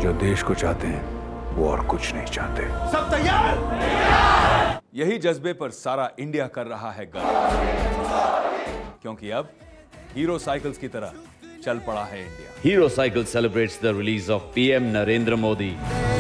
जो देश को चाहते हैं वो और कुछ नहीं चाहते। सब तैयार? यही जज्बे पर सारा इंडिया कर रहा है गर्व, क्योंकि अब हीरो साइकिल्स की तरह चल पड़ा है India. Hero Cycle celebrates the release of PM Narendra Modi